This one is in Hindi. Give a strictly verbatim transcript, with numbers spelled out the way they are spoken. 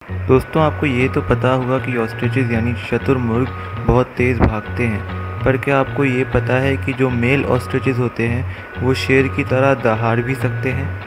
दोस्तों, आपको ये तो पता होगा कि ऑस्ट्रिचेज यानी शुतुरमुर्ग बहुत तेज़ भागते हैं, पर क्या आपको ये पता है कि जो मेल ऑस्ट्रिचेज होते हैं वो शेर की तरह दहाड़ भी सकते हैं।